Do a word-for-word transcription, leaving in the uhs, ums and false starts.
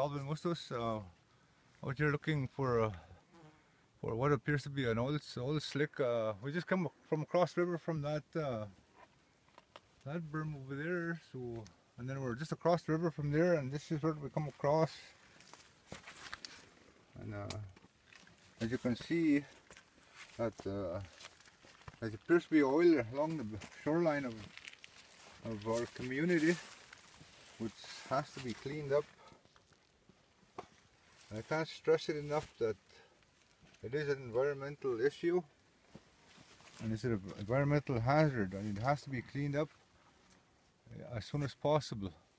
Alvin Mustos, uh, out here looking for uh, for what appears to be an old old slick. Uh, we just come from across the river from that uh, that berm over there. So, and then we're just across the river from there, and this is where we come across. And uh, as you can see, that uh, there appears to be oil along the shoreline of of our community, which has to be cleaned up. I can't stress it enough that it is an environmental issue, and it's an environmental hazard, and it has to be cleaned up as soon as possible.